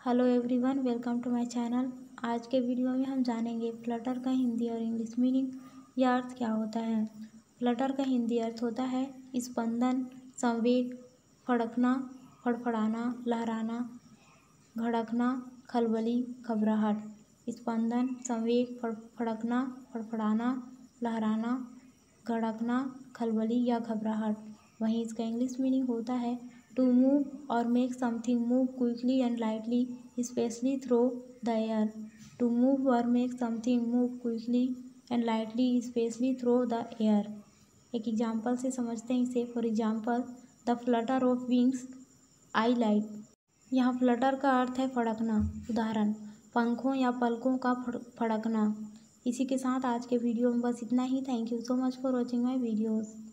Hello everyone, welcome to my channel. आज के video में हम जानेंगे फ्लटर का हिंदी और इंग्लिश मीनिंग या अर्थ क्या होता है। फ्लटर का हिंदी अर्थ होता है स्पंदन, संवेग, फड़कना, फड़फड़ाना, लहराना, धड़कना, खलबली, घबराहट। स्पंदन, संवेग, फड़कना, फड़फड़ाना, लहराना, धड़कना, खलबली या घबराहट। वहीं इसका इंग्लिश मीनिंग होता है to move or make something move quickly and lightly especially through the air. To move or make something move quickly and lightly especially through the air. एक एग्जाम्पल से समझते हैं इसे। For example, the flutter of wings I light. यहाँ flutter का अर्थ है फड़कना। उदाहरण, पंखों या पलकों का फड़कना। इसी के साथ आज के वीडियो में बस इतना ही। Thank you so much for watching my videos.